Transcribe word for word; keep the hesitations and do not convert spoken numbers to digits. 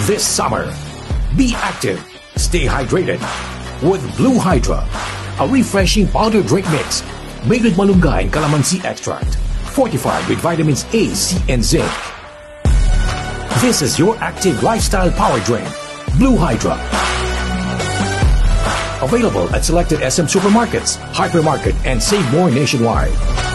this summer. Be active, stay hydrated with Blue Hydra, a refreshing powder drink mix made with malunggay and calamansi extract, fortified with vitamins A, C, and zinc. This is your active lifestyle power drink, Blue Hydra. Available at selected S M supermarkets, hypermarket, and Save More nationwide.